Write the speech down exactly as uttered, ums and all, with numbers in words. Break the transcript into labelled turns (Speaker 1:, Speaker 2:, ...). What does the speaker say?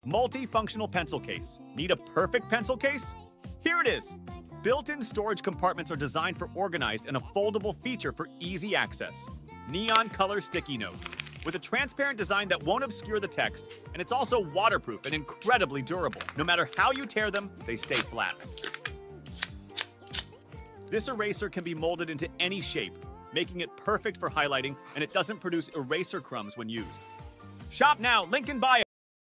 Speaker 1: Multifunctional pencil case. Need a perfect pencil case? Here it is. Built-in storage compartments are designed for organized and a foldable feature for easy access. Neon color sticky notes. With a transparent design that won't obscure the text, and it's also waterproof and incredibly durable. No matter how you tear them, they stay flat. This eraser can be molded into any shape, making it perfect for highlighting, and it doesn't produce eraser crumbs when used. Shop now, link in bio.